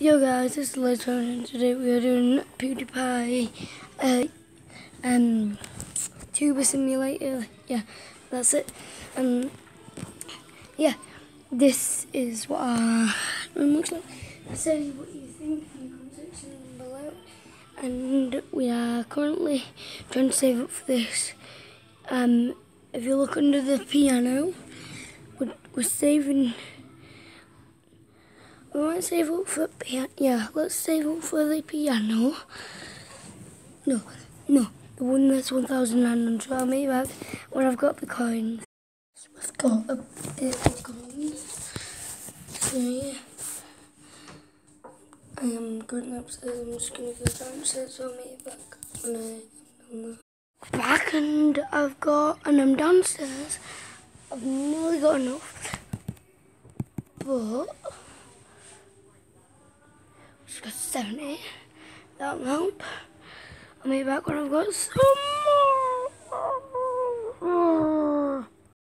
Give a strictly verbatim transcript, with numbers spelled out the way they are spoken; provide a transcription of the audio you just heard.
Yo guys, this is Liz and today we are doing PewDiePie uh, um, tuber simulator. Yeah, that's it. And um, yeah, this is what our room looks like. Say what you think in the comment section below. And we are currently trying to save up for this. Um, if you look under the piano, we're, we're saving. We might save up for piano. Yeah, let's save up for the piano. No, no, the one that's one thousand nine hundred. I'll make back when I've got the coins. We've got a bit of coins. So yeah, I am currently upstairs. I'm just gonna go downstairs. So I'll make it back when I am back, and I've got, and I'm downstairs. I've nearly got enough, but. Just got seventy. That'll help. I'll be back when I've got some